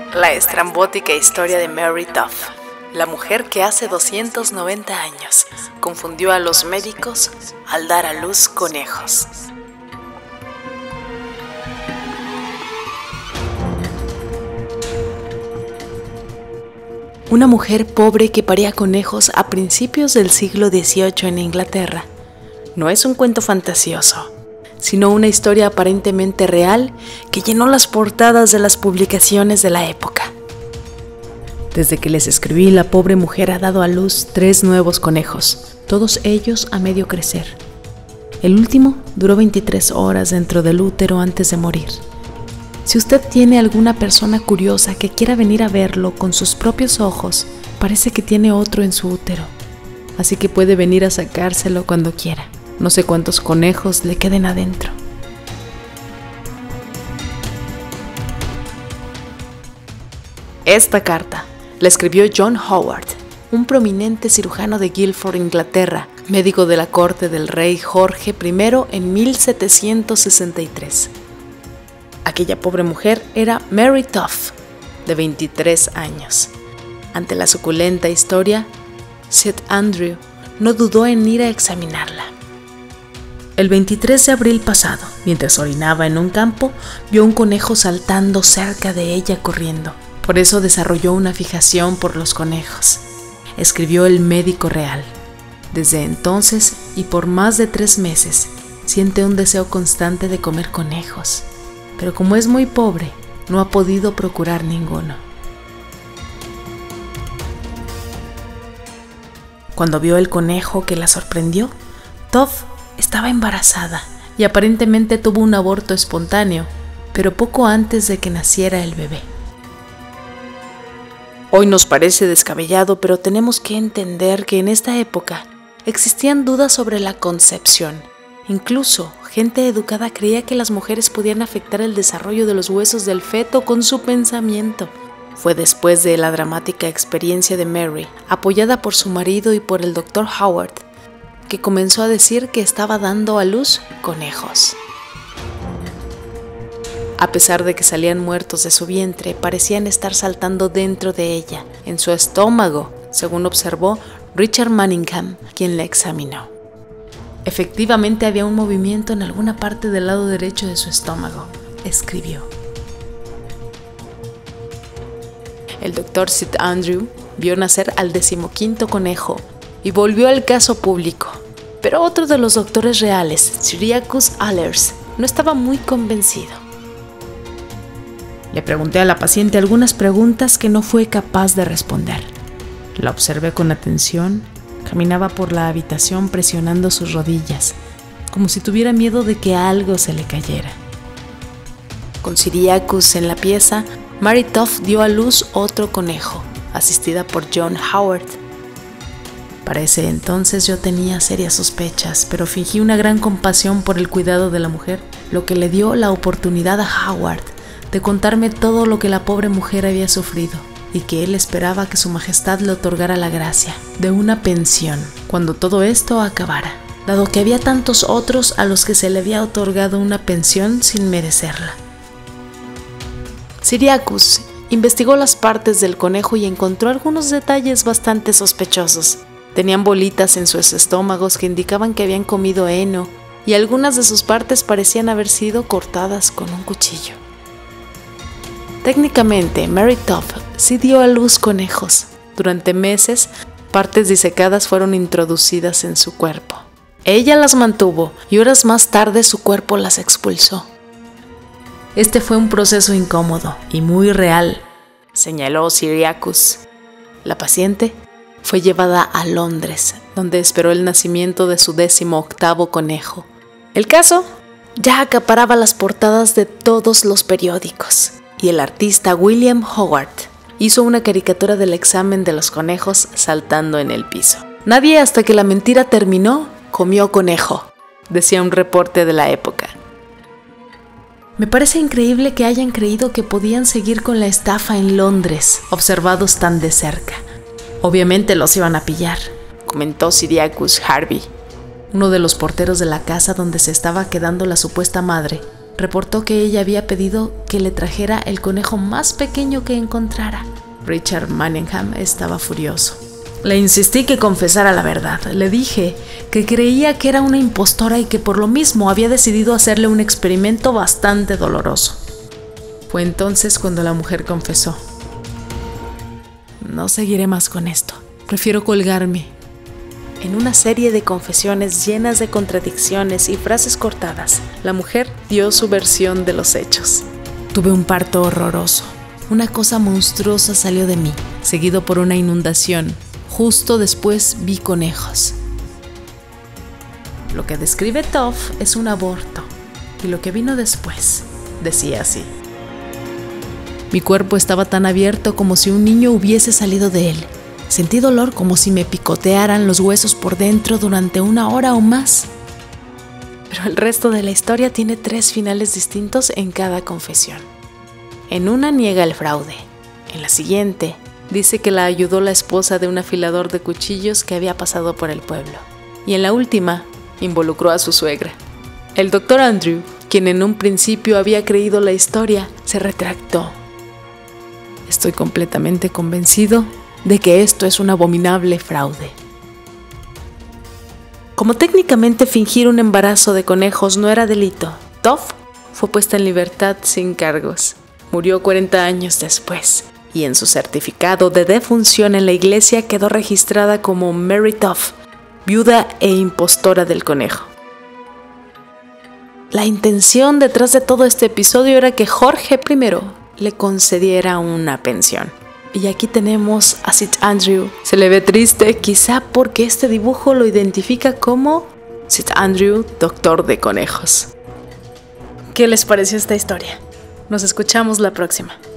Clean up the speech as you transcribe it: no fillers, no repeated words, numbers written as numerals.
La estrambótica historia de Mary Tough, la mujer que hace 290 años confundió a los médicos al dar a luz conejos. Una mujer pobre que paría conejos a principios del siglo XVIII en Inglaterra no es un cuento fantasioso, sino una historia aparentemente real que llenó las portadas de las publicaciones de la época. Desde que les escribí, la pobre mujer ha dado a luz 3 nuevos conejos, todos ellos a medio crecer. El último duró 23 horas dentro del útero antes de morir. Si usted tiene alguna persona curiosa que quiera venir a verlo con sus propios ojos, parece que tiene otro en su útero, así que puede venir a sacárselo cuando quiera. No sé cuántos conejos le queden adentro. Esta carta la escribió John Howard, un prominente cirujano de Guildford, Inglaterra, médico de la corte del rey Jorge I en 1763. Aquella pobre mujer era Mary Tough, de 23 años. Ante la suculenta historia, Sir Andrew no dudó en ir a examinarla. El 23 de abril pasado, mientras orinaba en un campo, vio un conejo saltando cerca de ella corriendo. Por eso desarrolló una fijación por los conejos, escribió el médico real. Desde entonces y por más de 3 meses, siente un deseo constante de comer conejos, pero como es muy pobre, no ha podido procurar ninguno. Cuando vio el conejo que la sorprendió, Tough estaba embarazada y aparentemente tuvo un aborto espontáneo, pero poco antes de que naciera el bebé. Hoy nos parece descabellado, pero tenemos que entender que en esta época existían dudas sobre la concepción. Incluso, gente educada creía que las mujeres podían afectar el desarrollo de los huesos del feto con su pensamiento. Fue después de la dramática experiencia de Mary, apoyada por su marido y por el Dr. Howard, que comenzó a decir que estaba dando a luz conejos. A pesar de que salían muertos de su vientre, parecían estar saltando dentro de ella, en su estómago, según observó Richard Manningham, quien la examinó. Efectivamente había un movimiento en alguna parte del lado derecho de su estómago, escribió. El doctor Sir Andrew vio nacer al 15º conejo y volvió al caso público. Pero otro de los doctores reales, Cyriacus Allers, no estaba muy convencido. Le pregunté a la paciente algunas preguntas que no fue capaz de responder. La observé con atención. Caminaba por la habitación presionando sus rodillas, como si tuviera miedo de que algo se le cayera. Con Cyriacus en la pieza, Mary Tough dio a luz otro conejo, asistida por John Howard. Para ese entonces yo tenía serias sospechas, pero fingí una gran compasión por el cuidado de la mujer, lo que le dio la oportunidad a Howard de contarme todo lo que la pobre mujer había sufrido y que él esperaba que su majestad le otorgara la gracia de una pensión cuando todo esto acabara, dado que había tantos otros a los que se le había otorgado una pensión sin merecerla. Cyriacus investigó las partes del conejo y encontró algunos detalles bastante sospechosos. Tenían bolitas en sus estómagos que indicaban que habían comido heno y algunas de sus partes parecían haber sido cortadas con un cuchillo. Técnicamente, Mary Tough sí dio a luz conejos. Durante meses, partes disecadas fueron introducidas en su cuerpo. Ella las mantuvo y horas más tarde su cuerpo las expulsó. Este fue un proceso incómodo y muy real, señaló Cyriacus. La paciente fue llevada a Londres, donde esperó el nacimiento de su 18º conejo. El caso ya acaparaba las portadas de todos los periódicos, y el artista William Howard hizo una caricatura del examen de los conejos saltando en el piso. Nadie hasta que la mentira terminó comió conejo, decía un reporte de la época. Me parece increíble que hayan creído que podían seguir con la estafa en Londres, observados tan de cerca. Obviamente los iban a pillar, comentó Cyriacus Harvey, uno de los porteros de la casa donde se estaba quedando la supuesta madre, reportó que ella había pedido que le trajera el conejo más pequeño que encontrara. Richard Manningham estaba furioso. Le insistí que confesara la verdad. Le dije que creía que era una impostora y que por lo mismo había decidido hacerle un experimento bastante doloroso. Fue entonces cuando la mujer confesó: no seguiré más con esto. Prefiero colgarme. En una serie de confesiones llenas de contradicciones y frases cortadas, la mujer dio su versión de los hechos. Tuve un parto horroroso. Una cosa monstruosa salió de mí, seguido por una inundación. Justo después vi conejos. Lo que describe Toff es un aborto, y lo que vino después decía así: mi cuerpo estaba tan abierto como si un niño hubiese salido de él. Sentí dolor como si me picotearan los huesos por dentro durante 1 hora o más. Pero el resto de la historia tiene 3 finales distintos en cada confesión. En una niega el fraude. En la siguiente, dice que la ayudó la esposa de un afilador de cuchillos que había pasado por el pueblo. Y en la última, involucró a su suegra. El Dr. Andrew, quien en un principio había creído la historia, se retractó. Estoy completamente convencido de que esto es un abominable fraude. Como técnicamente fingir un embarazo de conejos no era delito, Toff fue puesta en libertad sin cargos. Murió 40 años después, y en su certificado de defunción en la iglesia quedó registrada como Mary Toff, viuda e impostora del conejo. La intención detrás de todo este episodio era que Jorge I le concediera una pensión. Y aquí tenemos a Sid Andrew. Se le ve triste, quizá porque este dibujo lo identifica como Sid Andrew, doctor de conejos. ¿Qué les pareció esta historia? Nos escuchamos la próxima.